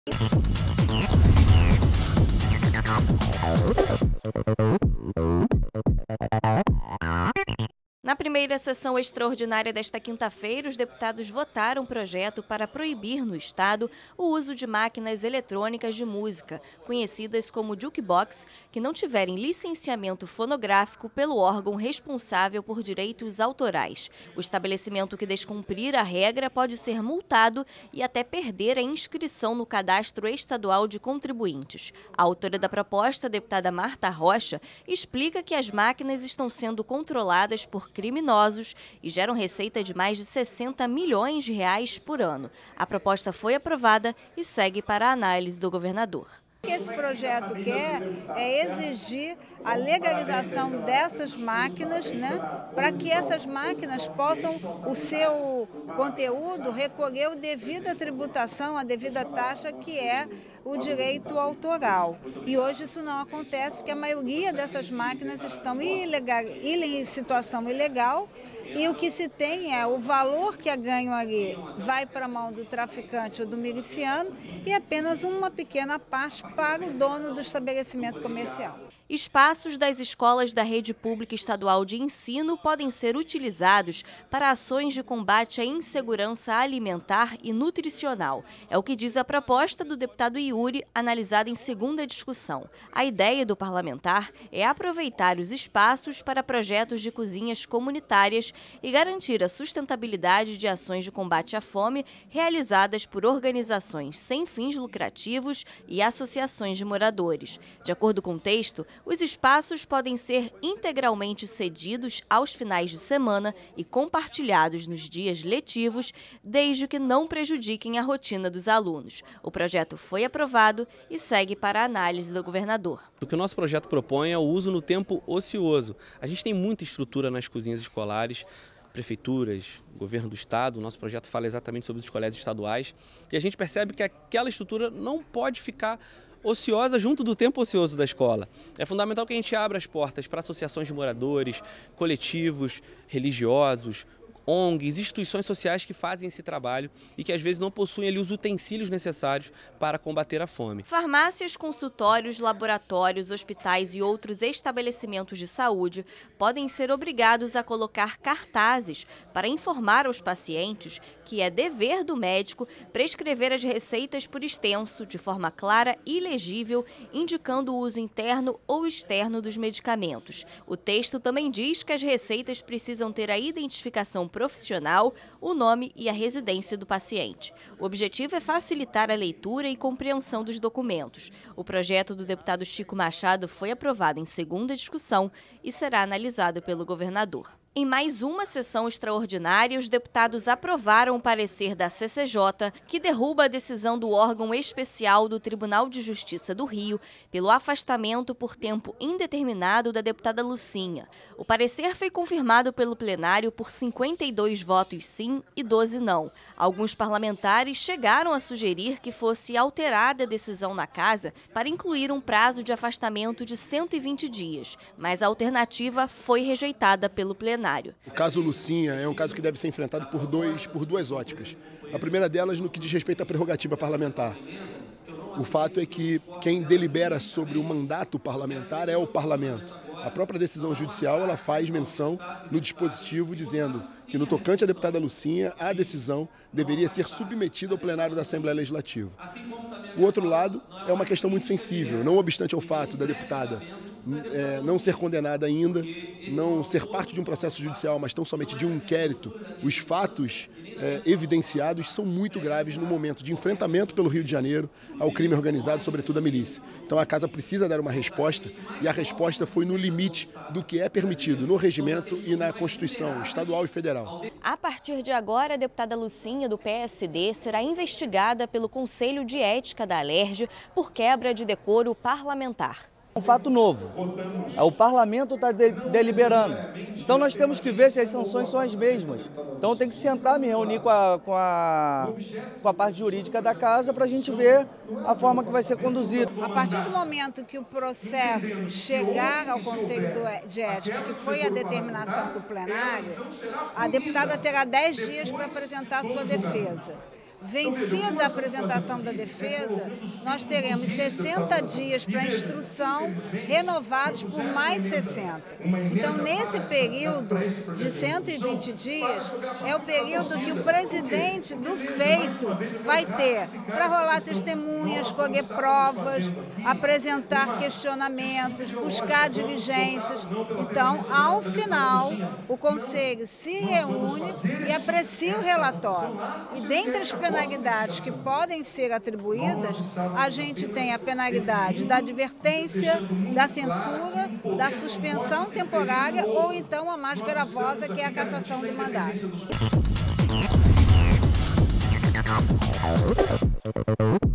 Na primeira sessão extraordinária desta quinta-feira, os deputados votaram um projeto para proibir no Estado o uso de máquinas eletrônicas de música, conhecidas como jukebox, que não tiverem licenciamento fonográfico pelo órgão responsável por direitos autorais. O estabelecimento que descumprir a regra pode ser multado e até perder a inscrição no Cadastro Estadual de Contribuintes. A autora da proposta, a deputada Marta Rocha, explica que as máquinas estão sendo controladas por criminosos e geram receita de mais de 60 milhões de reais por ano. A proposta foi aprovada e segue para a análise do governador. O que esse projeto quer é exigir a legalização dessas máquinas, para que essas máquinas possam, o seu conteúdo, recolher o devida tributação, a devida taxa, que é o direito autoral. E hoje isso não acontece porque a maioria dessas máquinas estão em situação ilegal, e o que se tem é o valor que é ganho ali vai para a mão do traficante ou do miliciano e apenas uma pequena parte para o dono do estabelecimento comercial. Espaços das escolas da rede pública estadual de ensino podem ser utilizados para ações de combate à insegurança alimentar e nutricional. É o que diz a proposta do deputado Yuri, analisada em segunda discussão. A ideia do parlamentar é aproveitar os espaços para projetos de cozinhas comunitárias e garantir a sustentabilidade de ações de combate à fome realizadas por organizações sem fins lucrativos e associações de moradores. De acordo com o texto, os espaços podem ser integralmente cedidos aos finais de semana e compartilhados nos dias letivos, desde que não prejudiquem a rotina dos alunos. O projeto foi aprovado e segue para a análise do governador. O que o nosso projeto propõe é o uso no tempo ocioso. A gente tem muita estrutura nas cozinhas escolares, prefeituras, governo do estado. O nosso projeto fala exatamente sobre os colégios estaduais e a gente percebe que aquela estrutura não pode ficar ociosa junto do tempo ocioso da escola. É fundamental que a gente abra as portas para associações de moradores, coletivos, religiosos, ONGs, instituições sociais que fazem esse trabalho e que às vezes não possuem ali os utensílios necessários para combater a fome. Farmácias, consultórios, laboratórios, hospitais e outros estabelecimentos de saúde podem ser obrigados a colocar cartazes para informar aos pacientes que é dever do médico prescrever as receitas por extenso, de forma clara e legível, indicando o uso interno ou externo dos medicamentos. O texto também diz que as receitas precisam ter a identificação profissional, o nome e a residência do paciente. O objetivo é facilitar a leitura e compreensão dos documentos. O projeto do deputado Chico Machado foi aprovado em segunda discussão e será analisado pelo governador. Em mais uma sessão extraordinária, os deputados aprovaram o parecer da CCJ, que derruba a decisão do órgão especial do Tribunal de Justiça do Rio pelo afastamento por tempo indeterminado da deputada Lucinha. O parecer foi confirmado pelo plenário por 52 votos sim e 12 não. Alguns parlamentares chegaram a sugerir que fosse alterada a decisão na casa para incluir um prazo de afastamento de 120 dias, mas a alternativa foi rejeitada pelo plenário. O caso Lucinha é um caso que deve ser enfrentado por duas óticas. A primeira delas no que diz respeito à prerrogativa parlamentar. O fato é que quem delibera sobre o mandato parlamentar é o parlamento. A própria decisão judicial ela faz menção no dispositivo dizendo que no tocante à deputada Lucinha, a decisão deveria ser submetida ao plenário da Assembleia Legislativa. O outro lado é uma questão muito sensível, não obstante ao fato da deputada não ser condenada ainda, não ser parte de um processo judicial, mas tão somente de um inquérito, os fatos evidenciados são muito graves no momento de enfrentamento pelo Rio de Janeiro ao crime organizado, sobretudo a milícia. Então a casa precisa dar uma resposta e a resposta foi no limite do que é permitido no regimento e na Constituição estadual e federal. A partir de agora, a deputada Lucinha, do PSD, será investigada pelo Conselho de Ética da Alerj por quebra de decoro parlamentar. Um fato novo, o parlamento está deliberando, então nós temos que ver se as sanções são as mesmas. Então tem que sentar, me reunir com a parte jurídica da casa para a gente ver a forma que vai ser conduzido. A partir do momento que o processo chegar ao Conselho de Ética, que foi a determinação do plenário, a deputada terá 10 dias para apresentar a sua defesa. vencida a apresentação da defesa, nós teremos 60 dias para instrução, renovados por mais 60. Então, nesse período de 120 dias, é o período que o presidente do feito vai ter para rolar testemunhas, colher provas, apresentar questionamentos, buscar diligências. Então, ao final, o Conselho se reúne e aprecia o relatório. E dentre as penalidades que podem ser atribuídas, a gente tem a penalidade da advertência, da censura, da suspensão temporária ou então a mais gravosa, que é a cassação do mandato.